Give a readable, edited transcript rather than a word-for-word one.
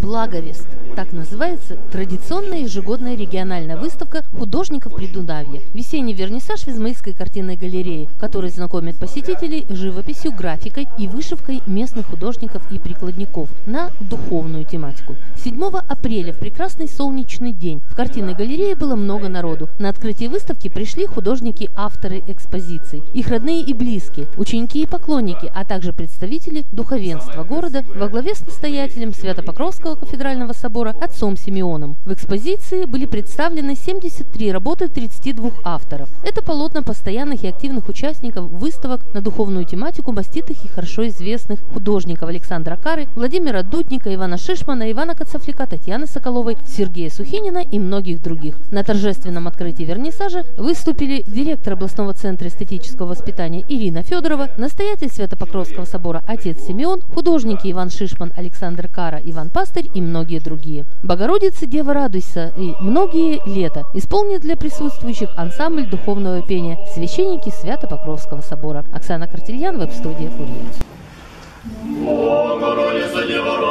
Благовест. Так называется традиционная ежегодная региональная выставка художников Придунавья. Весенний вернисаж в Измаильской картинной галерее, который знакомит посетителей с живописью, графикой и вышивкой местных художников и прикладников на духовную тематику. 7 апреля в прекрасный солнечный день в картинной галерее было много народу. На открытие выставки пришли художники-авторы экспозиций, их родные и близкие, ученики и поклонники, а также представители духовенства города во главе с настоятелем Свято-Покровского кафедрального собора отцом Симеоном. В экспозиции были представлены 73 работы 32 авторов. Это полотна постоянных и активных участников выставок на духовную тематику маститых и хорошо известных художников Александра Кары, Владимира Дудника, Ивана Шишмана, Ивана Коцафляка, Татьяны Соколовой, Сергея Сухинина и многих других. На торжественном открытии вернисажа выступили директор областного центра эстетического воспитания Ирина Федорова, настоятель Свято-Покровского собора отец Симеон, художники Иван Шишман, Александр Кара, Иван Пастырь и многие другие. Богородица, Дева, радуйся и многие лета исполнит для присутствующих ансамбль духовного пения священники Свято-Покровского собора. Оксана Картильян, веб-студия «Курьер».